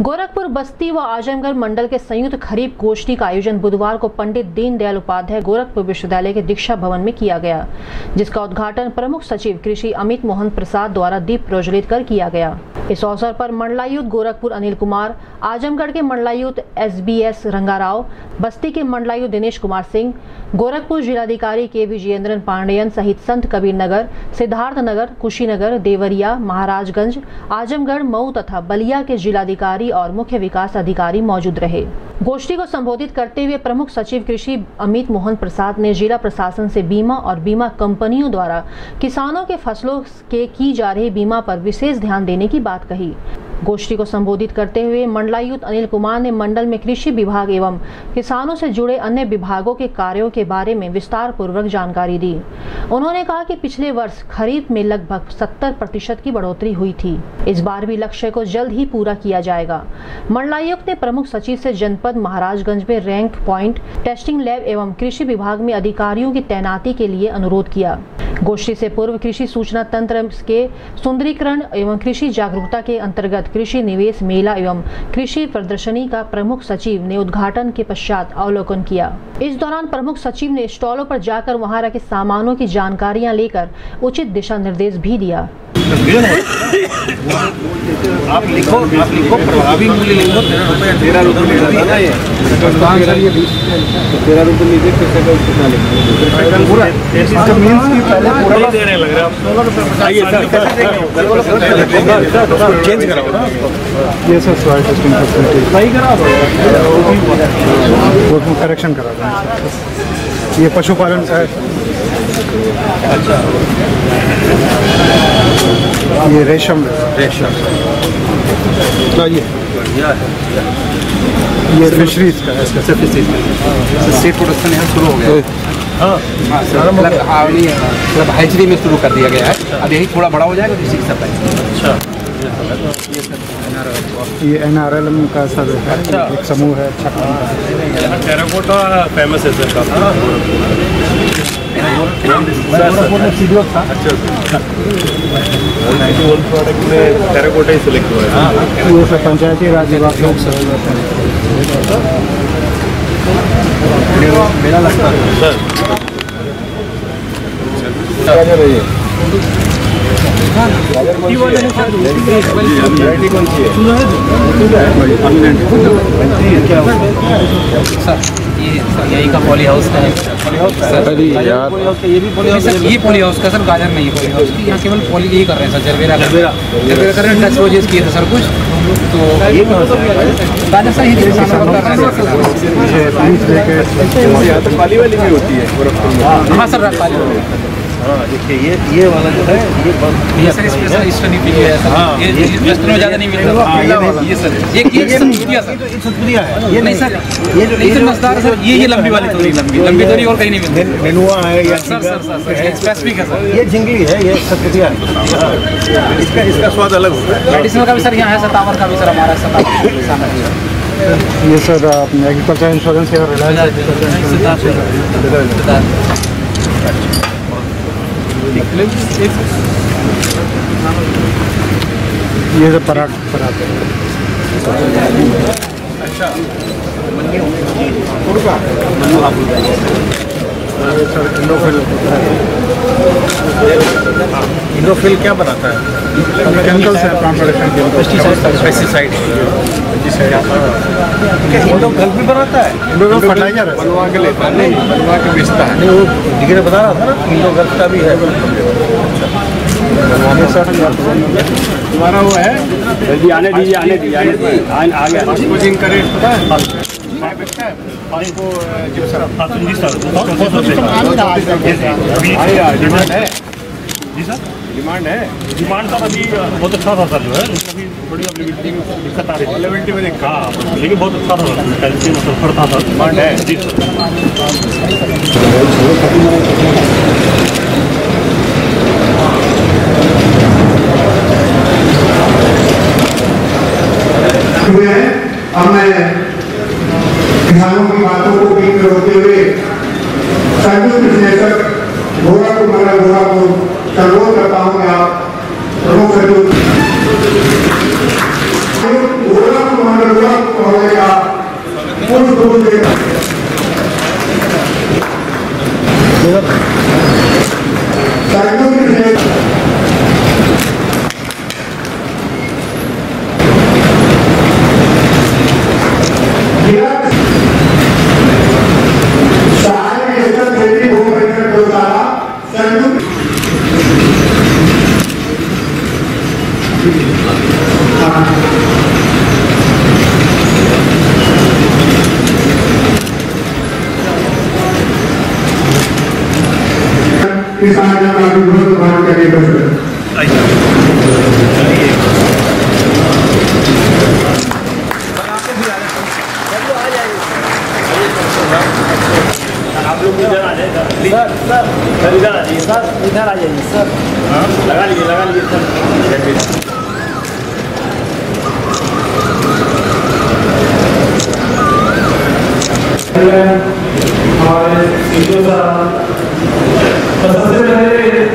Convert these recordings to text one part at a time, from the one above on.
गोरखपुर बस्ती व आजमगढ़ मंडल के संयुक्त खरीफ गोष्ठी का आयोजन बुधवार को पंडित दीनदयाल उपाध्याय गोरखपुर विश्वविद्यालय के दीक्षा भवन में किया गया, जिसका उद्घाटन प्रमुख सचिव कृषि अमित मोहन प्रसाद द्वारा दीप प्रज्वलित कर किया गया। इस अवसर पर मंडलायुक्त गोरखपुर अनिल कुमार, आजमगढ़ के मंडलायुक्त SBS रंगाराव, बस्ती के मंडलायुक्त दिनेश कुमार सिंह, गोरखपुर जिलाधिकारी के विजयेंद्रन पांडेयन सहित संत कबीर नगर, सिद्धार्थ नगर, कुशीनगर, देवरिया, महाराजगंज, आजमगढ़, मऊ तथा बलिया के जिलाधिकारी और मुख्य विकास अधिकारी मौजूद रहे। गोष्ठी को संबोधित करते हुए प्रमुख सचिव कृषि अमित मोहन प्रसाद ने जिला प्रशासन से बीमा और बीमा कंपनियों द्वारा किसानों के फसलों के की जा रही बीमा पर विशेष ध्यान देने की बात कही। गोष्ठी को संबोधित करते हुए मंडलायुक्त अनिल कुमार ने मंडल में कृषि विभाग एवं किसानों से जुड़े अन्य विभागों के कार्यों के बारे में विस्तार पूर्वक जानकारी दी। उन्होंने कहा कि पिछले वर्ष खरीफ में लगभग 70% की बढ़ोतरी हुई थी। इस बार भी लक्ष्य को जल्द ही पूरा किया जाएगा। मंडलायुक्त ने प्रमुख सचिव से जनपद महाराजगंज में रैंक पॉइंट, टेस्टिंग लैब एवं कृषि विभाग में अधिकारियों की तैनाती के लिए अनुरोध किया। गोष्ठी से पूर्व कृषि सूचना तंत्र के सुंदरीकरण एवं कृषि जागरूकता के अंतर्गत कृषि निवेश मेला एवं कृषि प्रदर्शनी का प्रमुख सचिव ने उद्घाटन के पश्चात अवलोकन किया। इस दौरान प्रमुख सचिव ने स्टॉलों पर जाकर वहां रखे सामानों की जानकारियां लेकर उचित दिशा निर्देश भी दिया। आप लिखो प्रभावी मूल्य लिखो 13 रुपये चेंज करा ये सर सॉइल टेस्टिंग सही करा करेक्शन करा ये पशुपालन का है। अच्छा ये रेशम ये फिशरीज का है। सीड प्रोडक्शन यहाँ शुरू हो गया। मतलब हैचरी में शुरू कर दिया गया है। अब यही थोड़ा बड़ा हो जाएगा तो इसी के साथ। ये NRLM का सर एक समूह है। अच्छा टेराकोटा फेमस है सर का। प्रोडक्ट में टेराकोटा ही सिलेक्ट हुआ है। ये सब पंचायती राज विभाग मेरा लगता है सर। यही का पॉली हाउस का है सर। ये भी पॉली हाउस, ये पॉली हाउस का सर, गाजर नहीं है पॉली हाउस की। यहाँ केवल पॉली यही कर रहे हैं सर, जरबेरा कर रहे हैं। टच रोजेस किए थे सर कुछ, तो गाजर सर ही किसानों को कर रहे हैं। पाली वाली भी होती है। हाँ सर पाली वाली। हाँ देखिए ये वाला जो है ये सर स्पेशल ईस्टर्न यूपी है सर। ये वेस्टर्न में ज़्यादा नहीं मिलता। ये सर ये सतपुरिया है। ये नहीं सर, ये जो नहीं मजदार सर, ये लंबी वाली थोड़ी लंबी थोड़ी और कहीं नहीं मिलती। नेनुआ है या सर स्पेसिफिक है सर। ये झिंगली है, ये सतपुरिया है। इसका स्वाद अलग होता है। मेडिसिनल का भी सर यहाँ है, सतावर का भी सर हमारा सतावर। ये सर एग्रीकल्चर इंश्योरेंस या रिलायंस ये सब पराठ अच्छा इंडोफिल क्या बनाता है? केमिकल्स है, प्लांट प्रोडक्शन पेस्टिसाइड। इंडोफिल भी बनाता है। इंडोफिल फर्टिलाइजर है, बनवा के लेता है। नहीं बनवा के बेचता है। नहीं वो डिग्री बता रहा था ना, इंडोफिल का भी है। हमारा वो है जी, आने दीजिए आ गया। कोचिंग का रेट पता है? आपको जो सर डिमांड है जी सर, डिमांड है। डिमांड सर अभी बहुत अच्छा था सर, जो है अभी थोड़ी अवेलेबिलिटी में दिक्कत आ रही है। अवेलेबिलिटी में देखा हाँ, लेकिन बहुत अच्छा था सर, कैल्शियम सल्फर था सर। डिमांड है जी सर। अब मैं किसानों की बातों को बीच में रोकते हुए संयुक्त विश्लेषक गोरखपुर मंडल गोरखपुर अनुरोध करता हूँ कि आप प्रमुख सचिव कमांडर गोरखपुर महोदय का पुष्प गुच्छ देकर किसान का विरोध मान करने आप लोग इधर आ जाए सर, इधर आ जाइए सर, इधर आ जाइए सर। हाँ, लगा लीजिए सर। हमारे सीटों का सबसे पहले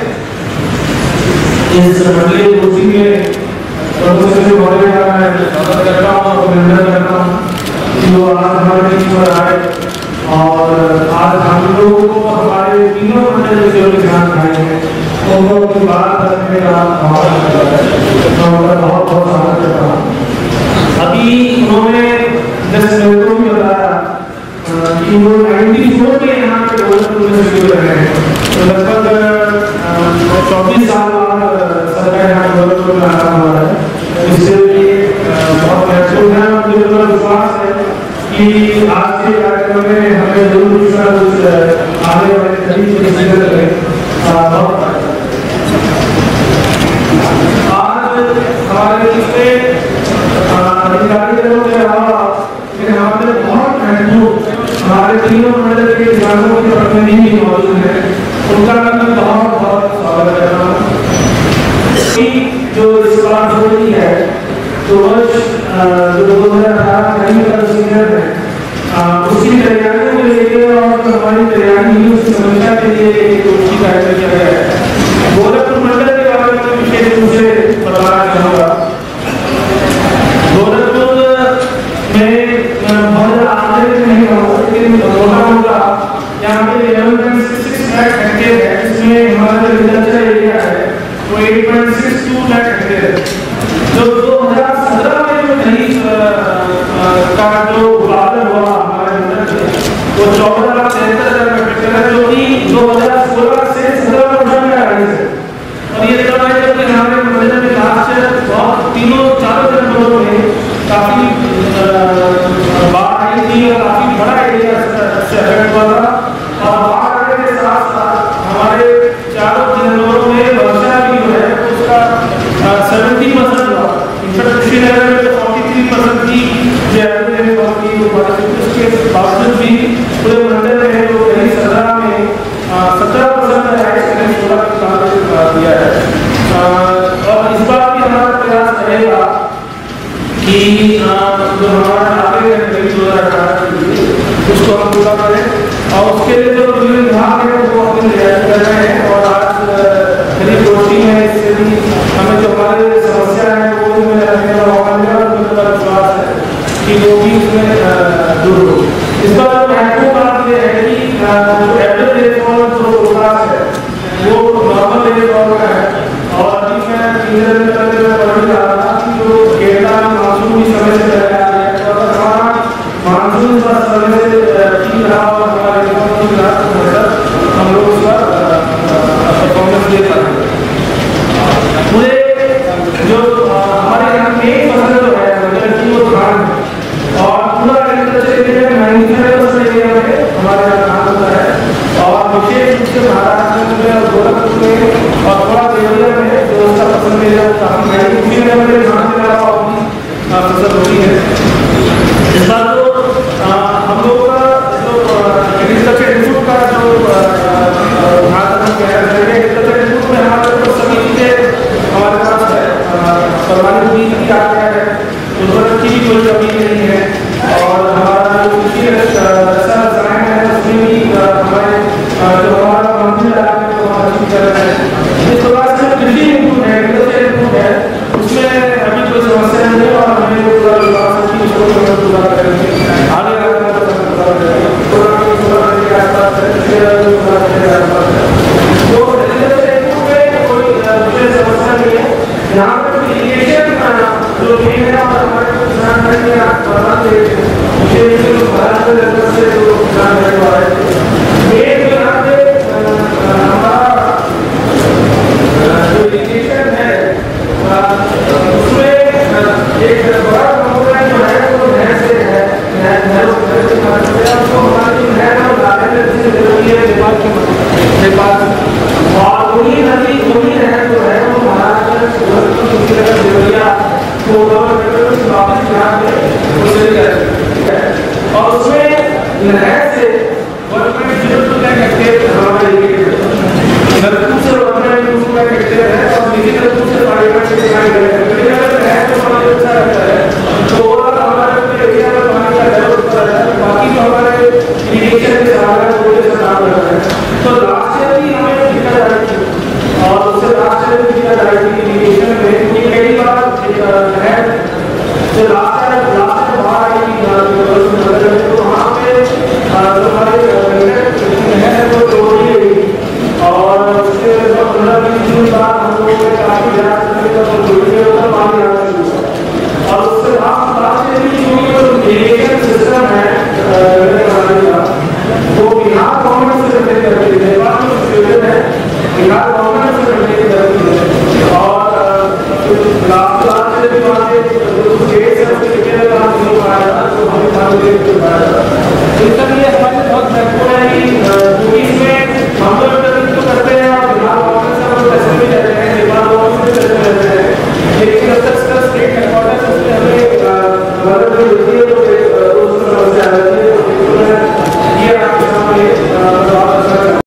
इस मंडलीय गोष्ठी में प्रमुख सचिव महोदय का मैं स्वागत करता हूँ और अभिनंदन करता हूँ जो आज हमारे बीच में आए और आज हम लोगों को हमारे तीनों मंडल जो ध्यान आए हैं उनको अपनी बात रखने का मौका मिला है। मैं उनका बहुत बहुत स्वागत करता हूँ। अभी उन्होंने जैसे मेरे को भी बताया कि वो 94 में यहाँ पे गोरखपुर में शुरू रहे हैं, तो लगभग 24 साल बाद सरकार यहाँ गोरखपुर में आना हुआ है। इससे भी बहुत महत्वपूर्ण है और मुझे पूरा विश्वास है कि आज के कार्यक्रम में हमें जरूर कुछ ना कुछ आने वाले तरीके से जिक्र करें। आज हमारे बीच में अधिकारियों के अलावा हमारे बहुत महत्वपूर्ण हमारे तीनों मंडल के किसानों के प्रतिनिधि भी मौजूद हैं, उनका मैं बहुत बहुत स्वागत करता हूँ। जो इस बार हो रही है तो वर्ष जो 2018 का सीनियर है उसकी तैयारियों को लेकर और हमारी तैयारी उस समस्या के लिए एक गोष्ठी का आयोजन किया गया है। गोरखपुर मंडल के बारे में विशेष रूप से बताना चाहूँगा। गोरखपुर में बहुत आंतरिक नहीं कहूँगा लेकिन मोटा मोटा यहाँ पे 11.66 लाख हेक्टेयर है, जिसमें हमारा एग्रीकल्चर एरिया है वो 8.62 लाख हेक्टेयर है। जो 2017 में जो खरीफ का जो उत्पादन हुआ हमारे मंडल में वो 14,73,000 हेक्टेयर है, जो कि 2016 से 17% का राइज है। और ये तब है जब हमारे मंडल में लास्ट बहुत चारों जनपदों में काफी बाढ़ आई थी और काफी बड़ा एरिया से अफेक्ट हुआ था। और बाढ़ आने के साथ साथ हमारे चारों जनपदों में वर्षा भी जो है उसका 70% हुआ। इनफैक्ट श्रीनगर में 43% की जो एवरेज उसके बावजूद भी पूरे मंडल में जो 2017 में 17% राइज करने की दिया है। और इस बार भी हमारा प्रयास रहेगा कि जो हमारा आगे उसको हम पूरा करें और उसके लिए जो विभिन्न विभाग है वो अपनी तैयारी कर रहे हैं। और आज मेरी गोष्ठी में इससे भी हमें जो हमारे समस्या है वो भी मैं रखने का मौका मिला और मुझे बड़ा विश्वास है कि वो भी उसमें दूर हो। इस बार महत्वपूर्ण बात यह है कि जो एवरेज रेनफॉल जो फोरकास्ट है वो नॉर्मल रेनफॉल का है। और अभी मैं 3 दिन पहले मैं पढ़ रहा था कि जो केरला में मानसून की समय से चला आ रहा है और हमारा मानसून का समय से ठीक रहा और हमारे हम लोग उसका परफॉर्मेंस दे पाएंगे। पूरे जो हमारे यहाँ मेन फसल जो है वो धान है और पूरा एग्रीकल्चर एरिया में 95% एरिया में हमारे यहाँ धान होता है। और विशेष रूप से महाराष्ट्र में और गोरखपुर में और थोड़ा देवरिया में जो उसका पसंद एरिया होता है धान के अलावा अपनी फसल होती है। इस बार तो हम लोग का जो एग्रीकल्चर इंस्टीट्यूट का जो एग्रीकल्चर इंस्टीट्यूट में हमारे सभी चीज़ें हमारे पास है। परमानेंट बीज भी आ गया है, उर्वरक की भी कोई कमी नहीं है। और हमारा जो कृषि रसायन है उसमें भी हमारे जो हमारा मंत्री कर रहे हैं। इस प्रकार से कृषि इनपुट है, एग्रीकल्चर इनपुट है, उसमें अभी कोई समस्या नहीं है और हमें पूरा विश्वास है और उसमें नहर से 1.02 लाख हेक्टेयर हमारा नलकूप से 1.2 लाख हेक्टेयर है और निजी नलकूप से 5.6 लाख हेक्टेयर है। तो हमारे अच्छा रहता है तो ओवरऑल हमारे एरिया में पानी का लेवल ऊपर रहता है। बाकी जो हमारे इरिगेशन के साधन वो जैसा काम करते हैं। तो लास्ट ईयर भी हमें दिक्कत आ रही थी और उससे लास्ट ईयर भी दिक्कत आ रही थी इरिगेशन में कि कई बार है जो लास्ट बाहर आई थी तो वहाँ पे हमारे नहर है वो तोड़ दी गई और उसके 15-20 दिन बाद हम लोगों ने काफी ज़्यादा पानी आना शुरू हुआ और उससे लास्ट ईयर भी जो इरिगेशन सिस्टम है वो बिहार गवर्नमेंट से रिलेटेड करती है। नेपाल में सिचुएशन है बिहार गवर्नमेंट से रिलेटेड करती है और लास्ट ईयर भी वहाँ से केस है उसके लिए काम नहीं पाया था तो हमें काम नहीं पाया था। इसका लिए हमारे बहुत महत्वपूर्ण है कि इसमें हम लोग तो करते हैं और बिहार गवर्नमेंट से हम पैसे भी लेते हैं नेपाल गवर्नमेंट से पैसे लेते हैं लेकिन जब तक स्टेट हेडक्वार्टर उसमें हमें मदद मिलती है